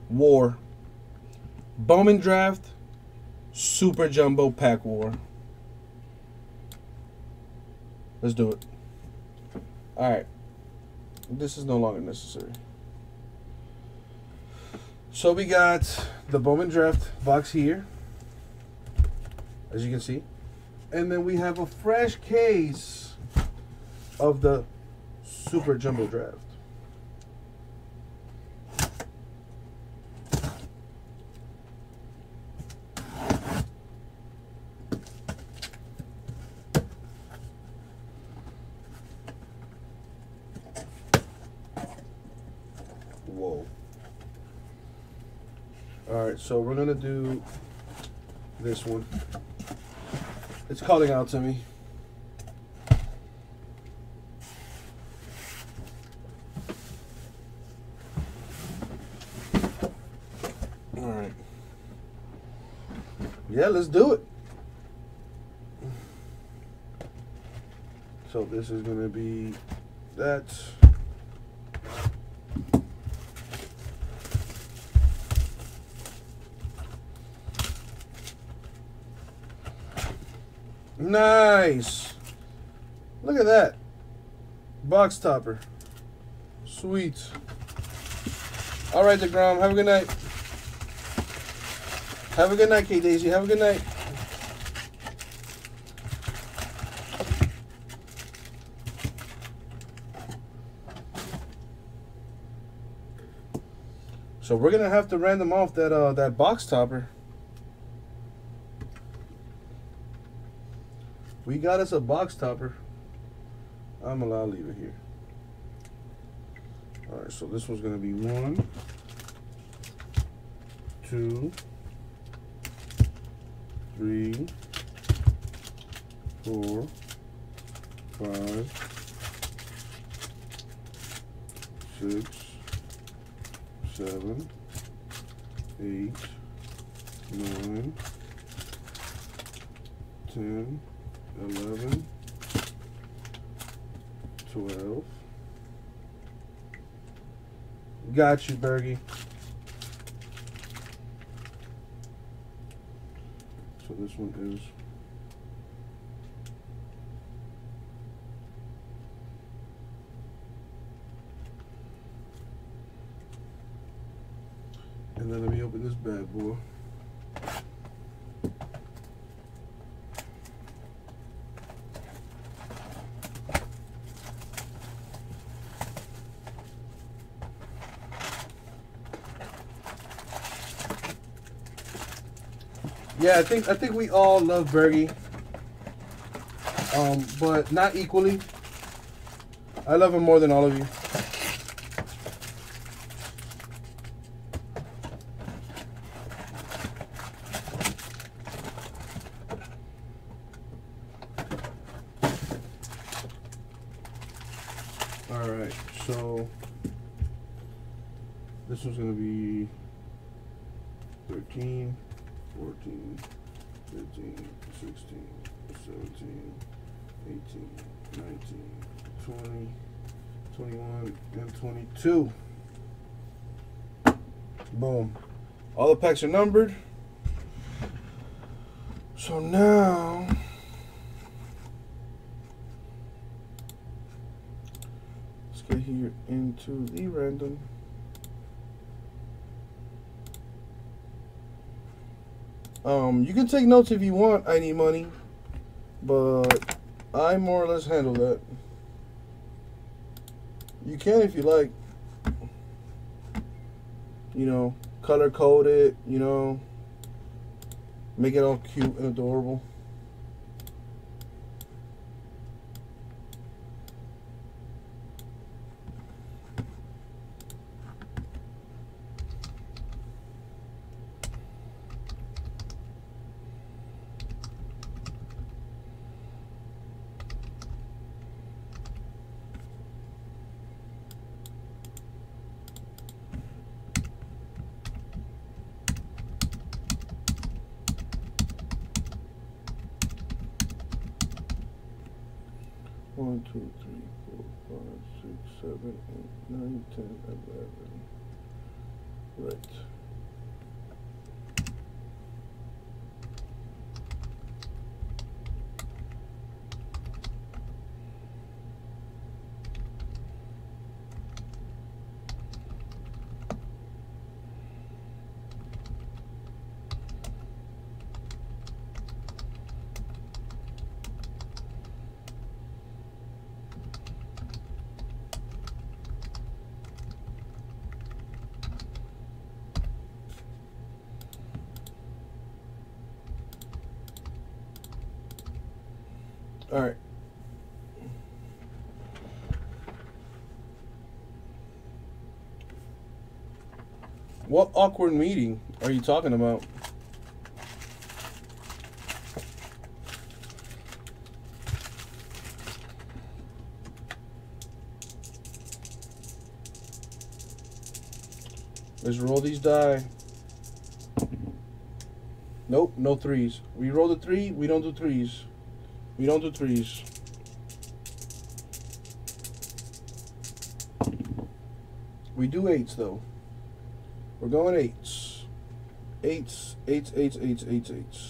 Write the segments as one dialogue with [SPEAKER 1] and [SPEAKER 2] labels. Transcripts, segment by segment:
[SPEAKER 1] War. Bowman Draft Super Jumbo Pack War. Let's do it. Alright. This is no longer necessary. So we got the Bowman Draft box here, as you can see. And then we have a fresh case of the Super Jumbo Draft. Whoa. Alright, so we're going to do this one. It's calling out to me. Alright. Yeah, let's do it. So this is going to be that. Nice. Look at that. Box topper. Sweet. All right, DeGrom. Have a good night. Have a good night, K Daisy. Have a good night. So we're gonna have to random off that box topper. We got us a box topper. I'm allowed to leave it here. All right, so this one's gonna be 1, 2, 3, 4, 5, 6, 7, 8, 9, 10, 11, 12. Got you, Bergie. So this one is and then let me open this bad boy. Yeah, I think we all love Bergie, but not equally. I love him more than all of you. All right, so this one's gonna be 13. 14, 15, 16, 17, 18, 19, 20, 21, and 22. Boom. All the packs are numbered. So now let's get here into the random. You can take notes if you want, I need money, but I more or less handle that. You can if you like, you know, color code it, you know, make it all cute and adorable. One, two, three, 4, 5, 6, 7, 8, 9, 10, 11. Right. All right. What awkward meeting are you talking about? Let's roll these die. Nope, no threes. We roll the three, we don't do threes. We don't do threes. We do eights though. We're going eights. Eights, eights, eights, eights, eights, eights.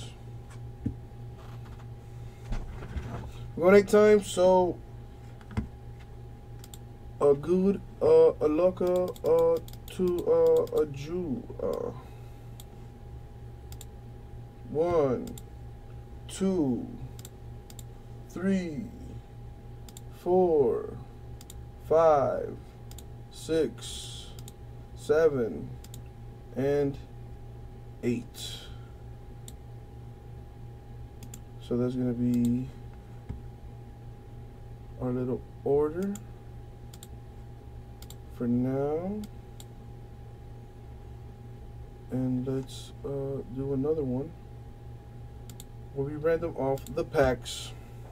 [SPEAKER 1] We're going 8 times, so a good, a loca, to a Jew. 1, 2, 3, 4, 5, 6, 7, and 8. So that's going to be our little order for now. And let's do another one where we random off the packs.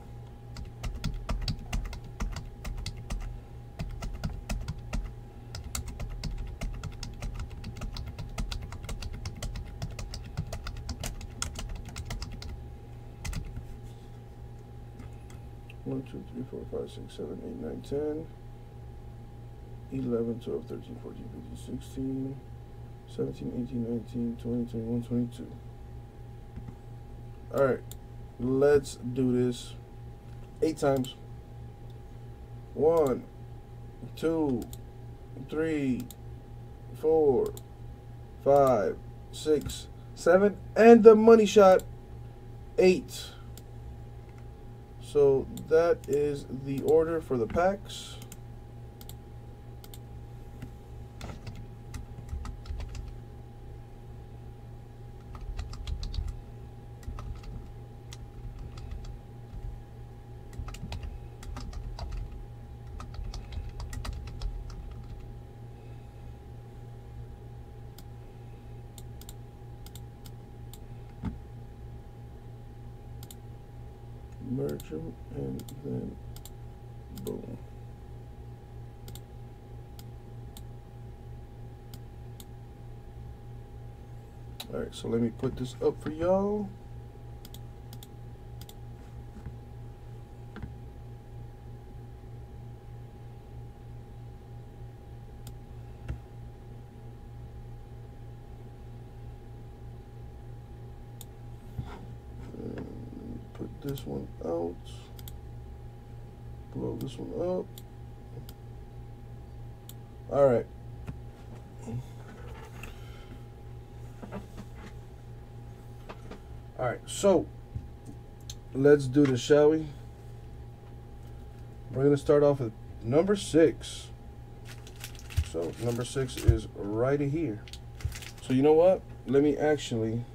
[SPEAKER 1] One, 2, 3, 4, 5, 6, 7, 8, 9, 10, 11, 12, 13, 14, 15, 16, 17, 18, 19, 20, 21, 22. All right, let's do this 8 times. 1, 2, 3, 4, 5, 6, 7, and the money shot 8. So that is the order for the packs. Merge them and then boom. All right, so let me put this up for y'all. Put this one out. Blow this one up. All right. All right, so let's do this, shall we? We're gonna start off with number 6. So number 6 is right here. So you know what? Let me actually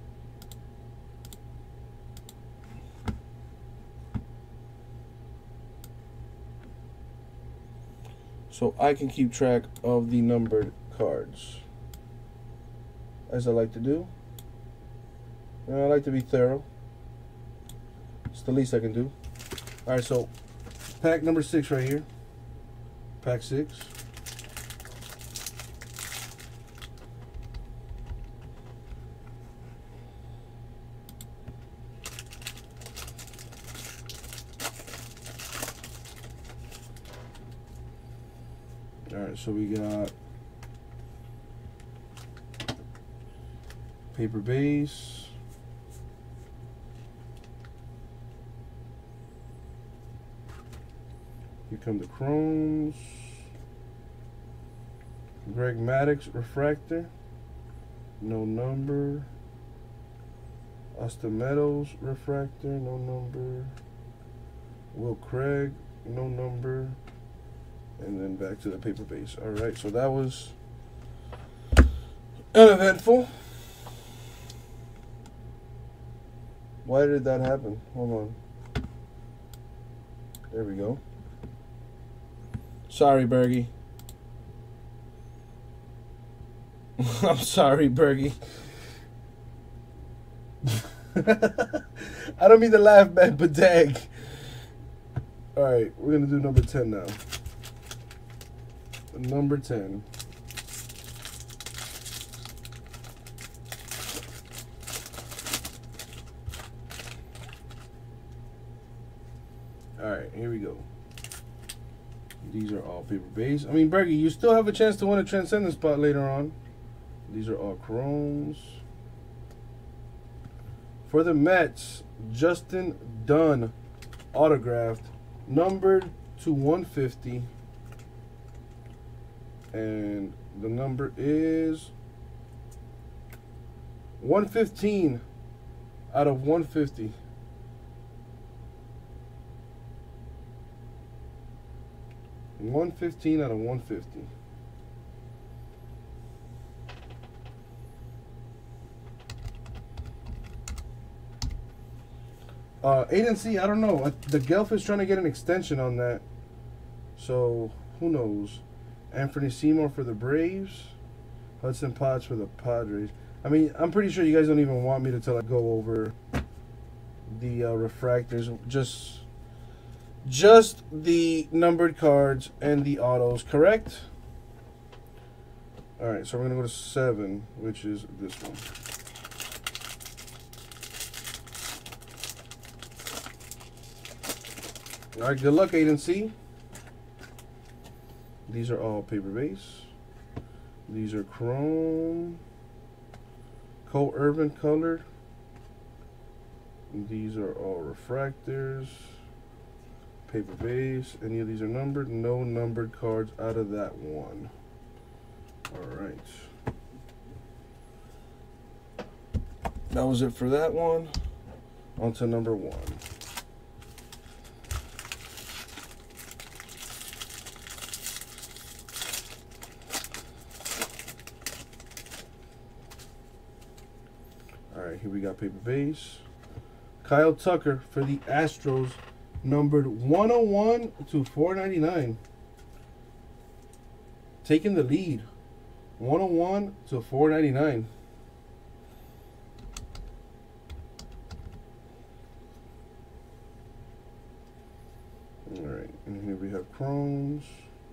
[SPEAKER 1] so I can keep track of the numbered cards, as I like to do. And I like to be thorough. It's the least I can do. All right, so pack number 6 right here. Pack 6. All right, so we got paper base. Here come the chromes. Greg Maddux refractor. No number. Austin Meadows refractor. No number. Will Craig. No number. And then back to the paper base. All right, so that was uneventful. Why did that happen? Hold on. There we go. Sorry, Bergie. I'm sorry, Bergie. I don't mean to laugh, man, but dang. Alright, we're going to do number 10 now. Number 10. Alright, here we go. These are all paper base. I mean, Bergie, you still have a chance to win a Transcendence spot later on. These are all chromes. For the Mets, Justin Dunn, autographed, numbered to 150. And the number is 115 out of 150. One 15 out of 150. Agency, I don't know. The Gelf is trying to get an extension on that. So, who knows? Anthony Seymour for the Braves. Hudson Potts for the Padres. I mean, I'm pretty sure you guys don't even want me to go over the refractors. Just the numbered cards and the autos, correct? Alright, so we're going to go to 7, which is this one. Alright, good luck, Agency. These are all paper base. These are chrome. Cole Irvin colored. These are all refractors. Paper base. Any of these are numbered? No numbered cards out of that one. Alright. That was it for that one. On to number 1. Alright, here we got paper base. Kyle Tucker for the Astros, numbered 101 to 499. Taking the lead. 101 to 499. Alright, and here we have chromes.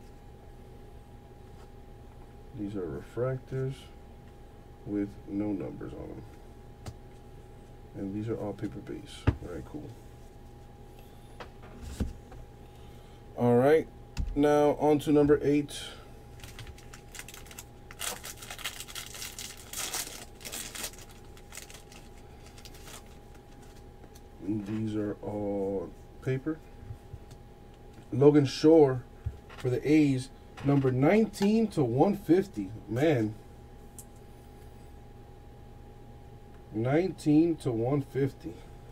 [SPEAKER 1] These are refractors with no numbers on them. And these are all paper base. Alright, cool. Alright, now on to number 8. And these are all paper. Logan Shore for the A's, number 19 to 150. Man. 19 to 150.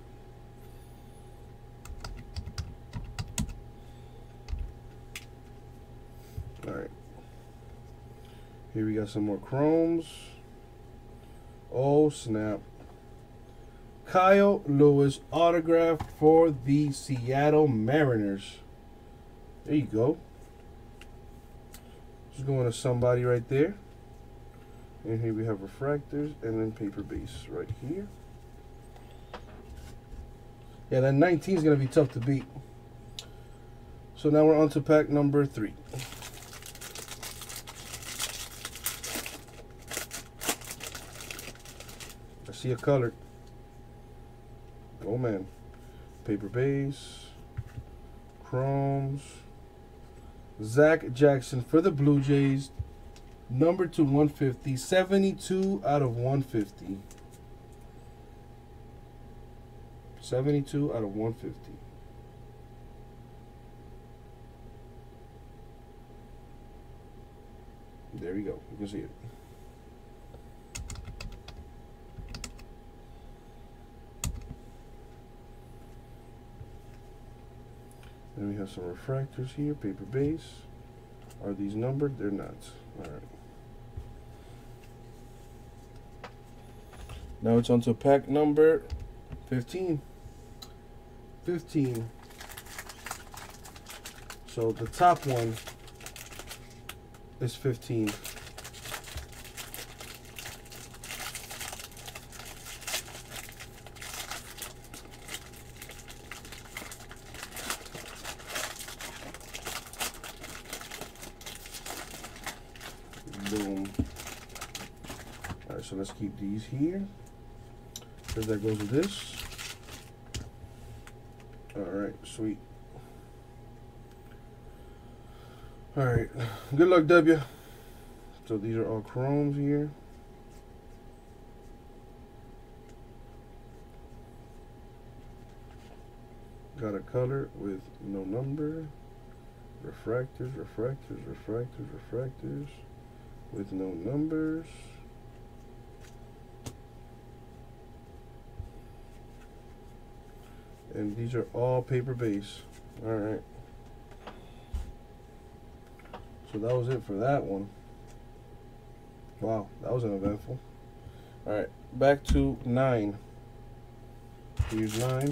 [SPEAKER 1] Alright. Here we got some more chromes. Oh, snap. Kyle Lewis autograph for the Seattle Mariners. There you go. Just going to somebody right there. And here we have refractors and then paper base right here. Yeah, that 19 is going to be tough to beat. So now we're on to pack number 3. I see a colored. Oh man. Paper base. Chromes. Zach Jackson for the Blue Jays. Number to 150. 72 out of 150. 72 out of 150. There we go. You can see it. Then we have some refractors here, paper base. Are these numbered? They're not. All right. Now it's on to pack number 15. 15. So the top one is 15. Boom. All right, so let's keep these here, because that goes with this. All right, sweet. All right, good luck, W. So these are all chromes here. Got a color with no number. Refractors, refractors, refractors, refractors with no numbers. And these are all paper base. All right. So that was it for that one. Wow, that was uneventful. All right, back to 9. Here's 9.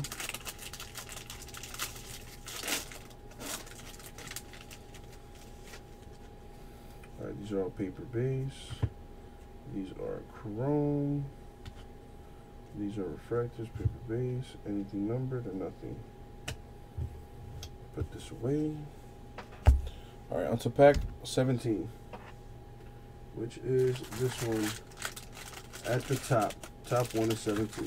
[SPEAKER 1] All right, these are all paper base. These are chrome. These are refractors, paper base. Anything numbered or nothing. Put this away. All right, on to pack 17, which is this one at the top. Top one is 17.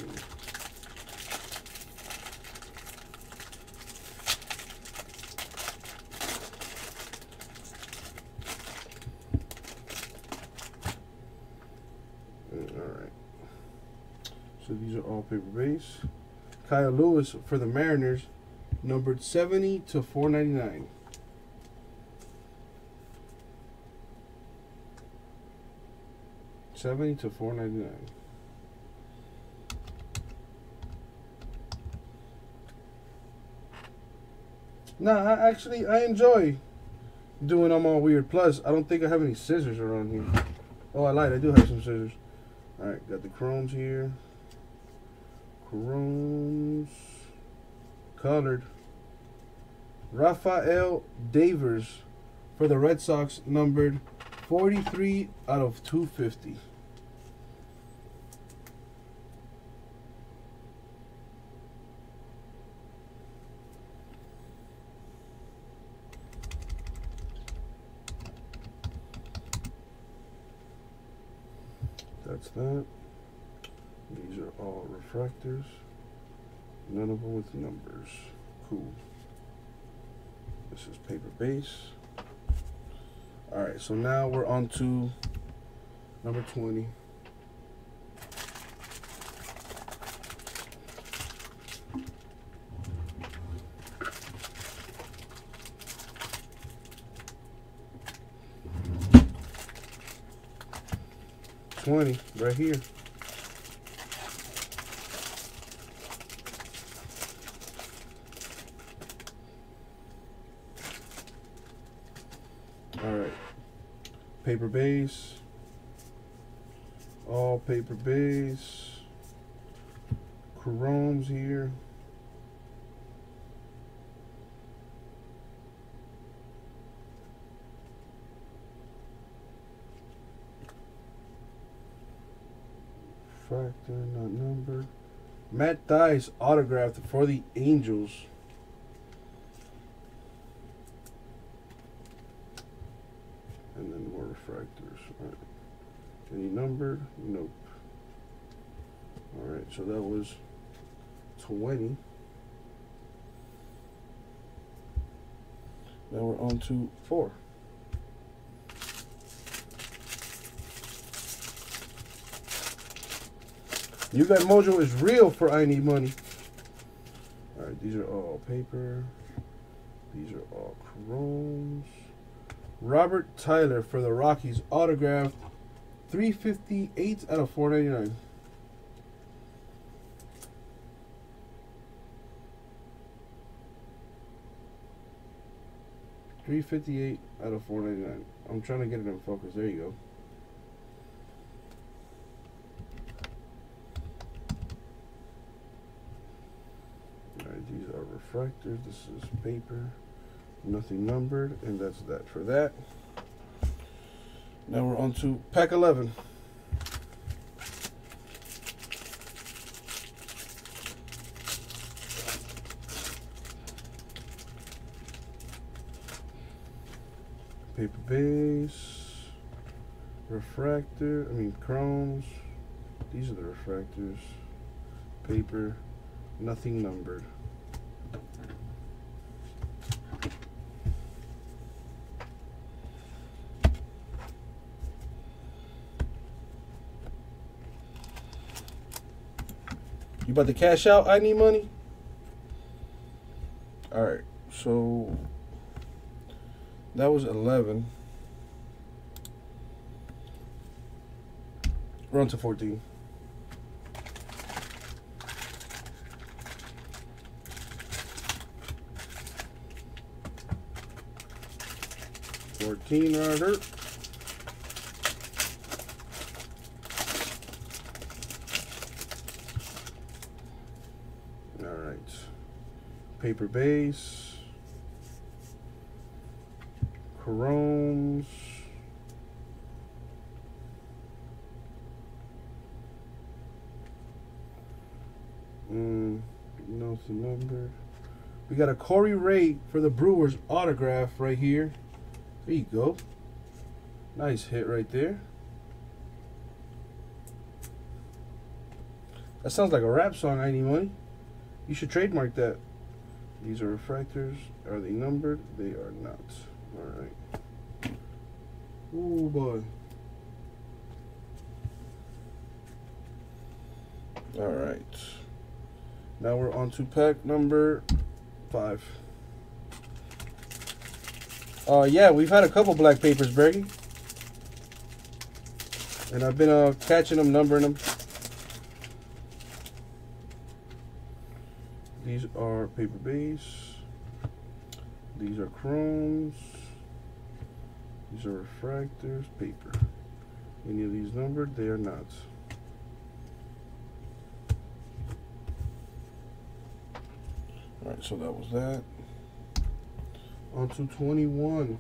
[SPEAKER 1] All right. So these are all paper base. Kyle Lewis for the Mariners, numbered 70 to 499. $70 to $4.99. Nah, I enjoy doing them all weird. Plus, I don't think I have any scissors around here. Oh, I lied. I do have some scissors. All right, got the chromes here. Chromes. Colored. Rafael Devers for the Red Sox, numbered 43 out of 250. That's that. These are all refractors. None of them with numbers. Cool. This is paper base. Alright, so now we're on to number 20. Right here. All right. Paper base. All paper base. Chromes here. Factor, not numbered. Matt Dice autographed for the Angels. And then more refractors. All right. Any numbered? Nope. All right, so that was 20. Now we're on to 4. You Got Mojo is real for I Need Money. All right, these are all paper. These are all chromes. Robert Tyler for the Rockies, autographed 358 out of 499. $358 out of 499. I'm trying to get it in focus. There you go. Alright, these are refractors. This is paper. Nothing numbered, and that's that for that. Now we're on to pack 11. Paper base, chromes. These are the refractors. Paper, nothing numbered. You about to cash out? I need money. All right, so that was 11. We're on to 14. Ryder. All right. Paper base. Chromes. Nothing numbered. We got a Corey Ray for the Brewers autograph right here. There you go. Nice hit right there. That sounds like a rap song, I Need Money. You should trademark that. These are refractors. Are they numbered? They are not. Alright. Ooh, boy. Alright. Now we're on to pack number 5. Yeah, we've had a couple black papers, Bergie. And I've been catching them, numbering them. These are paper base. These are chromes. These are refractors, paper. Any of these numbered? They are not. Alright, so that was that. On to 21.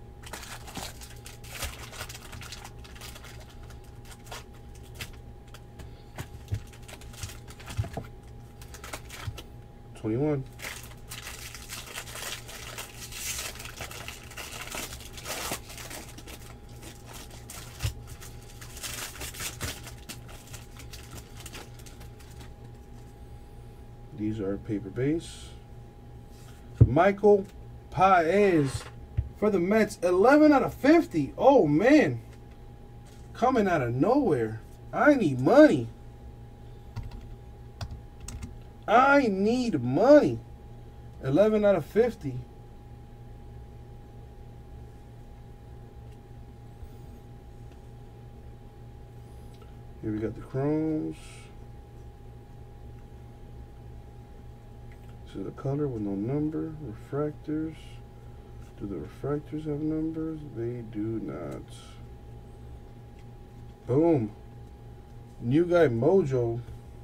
[SPEAKER 1] These are paper base. Michael Paez for the Mets, 11 out of 50. Oh, man. Coming out of nowhere. I need money. I need money. 11 out of 50. Here we got the chromes. This is the color with no number. Refractors. Do the refractors have numbers? They do not. Boom. New guy Mojo.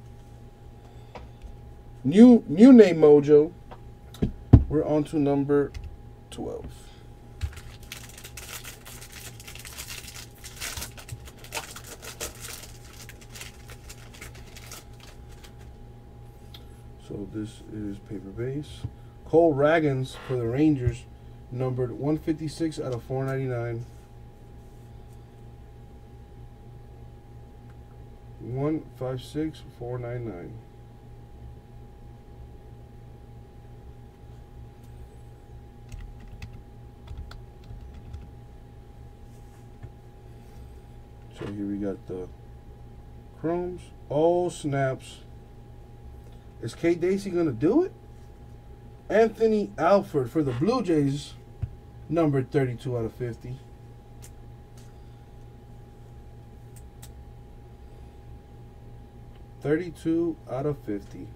[SPEAKER 1] New name Mojo. We're on to number 12. So this is paper base. Cole Ragans for the Rangers, numbered 156 out of 499. 156, 499. So here we got the chromes. Oh, snaps. Is Kate Dacey going to do it? Anthony Alford for the Blue Jays, numbered 32 out of 50. $32 out of 50.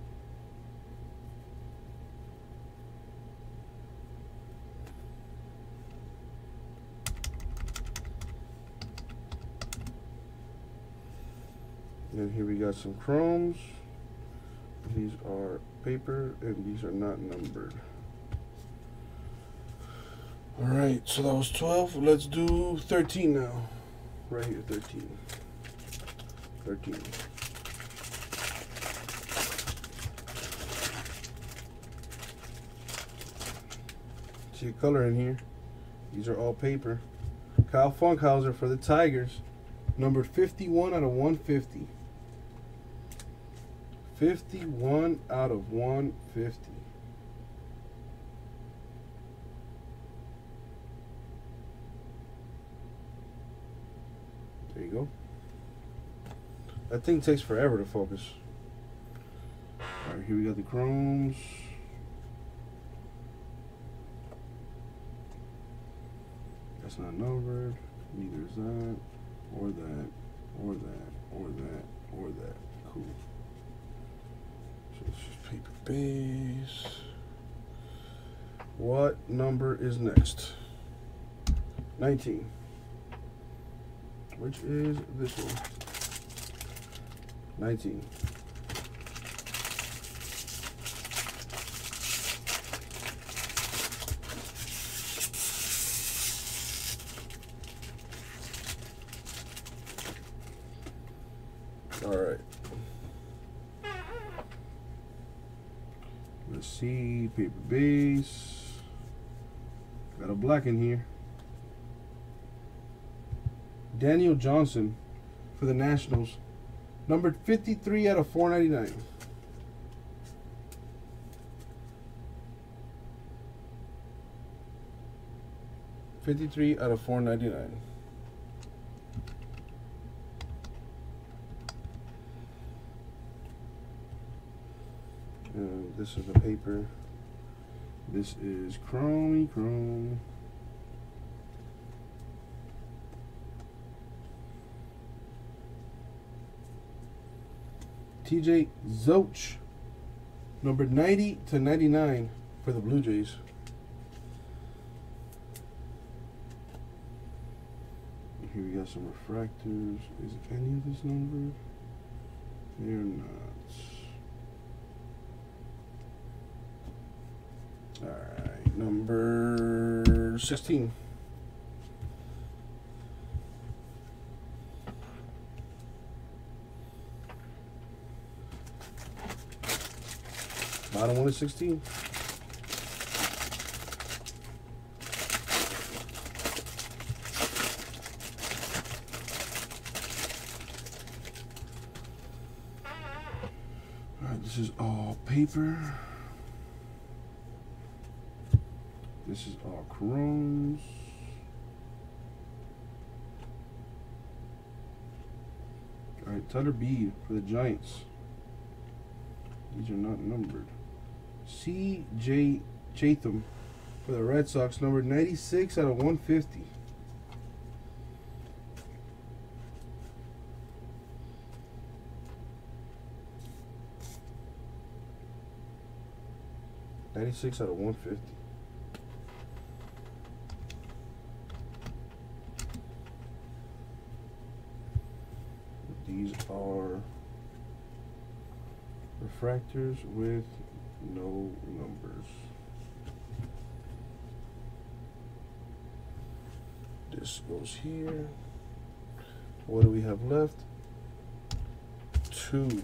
[SPEAKER 1] And here we got some chromes. These are paper and these are not numbered. All right, so that was 12. Let's do 13 now. Right here, 13. 13. See a color in here. These are all paper. Kyle Funkhauser for the Tigers. Numbered 51 out of 150. 51 out of 150. There you go. That thing takes forever to focus. Alright, here we got the chromes. That's not numbered. Neither is that. Or that. Or that. Or that. Or that. Cool. So it's just paper base. What number is next? 19. Which is this one? 19. All right. Let's see. Paper base. Got a black in here. Daniel Johnson for the Nationals. Numbered 53 out of 499. $53 out of $4.99. This is the paper. This is chrome. TJ Zoch, numbered 90 to 99 for the Blue Jays. Here we got some refractors. Is any of this numbered? They're not. Alright, number 16. Bottom one is 16. Alright, this is all paper. This is all chromes. Alright, Tyler Beede for the Giants. These are not numbered. C.J. Chatham for the Red Sox, numbered 96 out of 150. $96 out of 150. These are refractors with no numbers. This goes here. What do we have left? 2.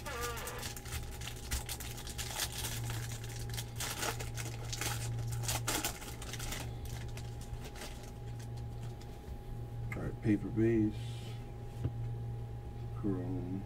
[SPEAKER 1] All right, paper base, chrome.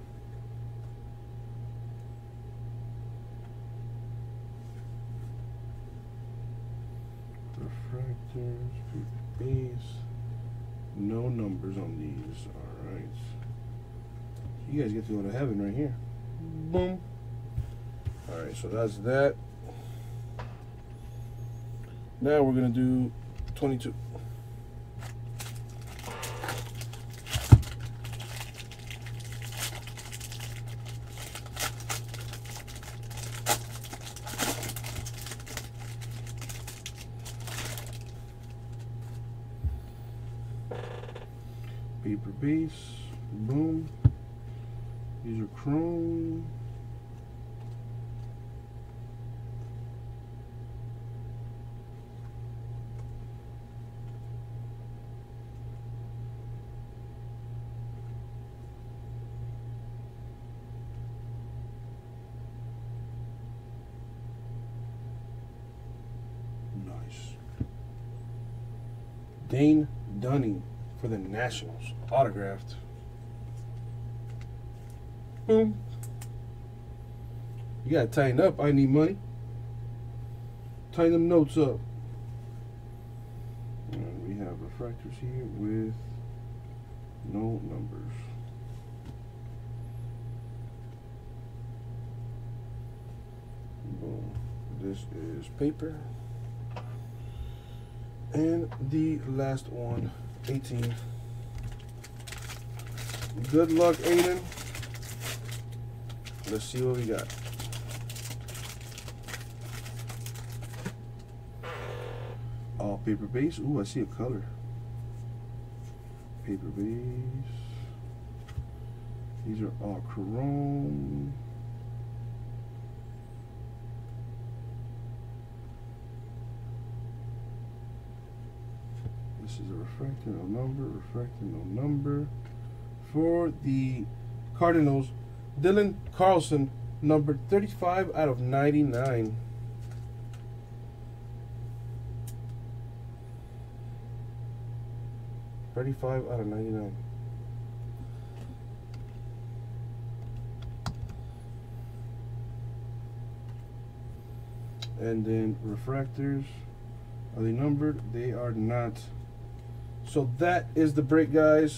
[SPEAKER 1] Refractors, paper base, no numbers on these. All right, you guys get to go to heaven right here. Boom. All right, so that's that. Now we're gonna do 22. Paper base, boom. These are chrome. Nice. Dane Dunning for the Nationals. Autographed. Boom. You gotta tighten up. I need money. Tighten them notes up. And we have refractors here with no numbers. Boom. This is paper. And the last one, 18. Good luck, Aiden. Let's see what we got. All paper base. Ooh, I see a color. Paper base. These are all chrome. This is a refractor, no number, refractor, no number. For the Cardinals, Dylan Carlson, number 35 out of 99. $35 out of 99. And then refractors, are they numbered? They are not. So that is the break, guys.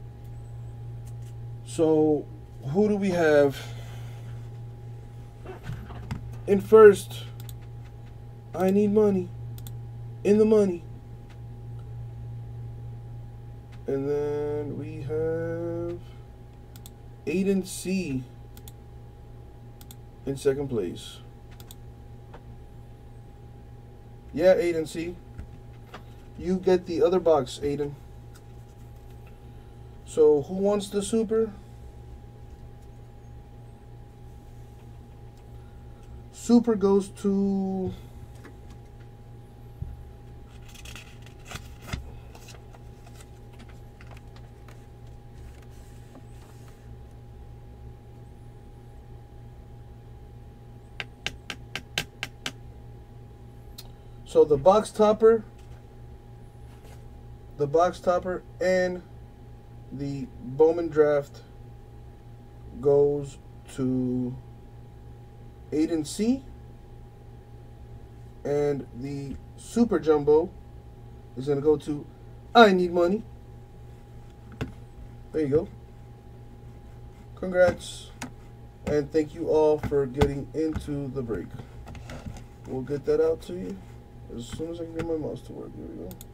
[SPEAKER 1] So who do we have in first? I need money. In the money. And then we have Aiden C in second place. Yeah, Aiden C. You get the other box, Aiden. So who wants the super? Super goes to so the box topper and the Bowman draft goes to Aiden C, and the super jumbo is going to go to I Need Money. There you go. Congrats, and thank you all for getting into the break. We'll get that out to you as soon as I can get my mouse to work. Here we go.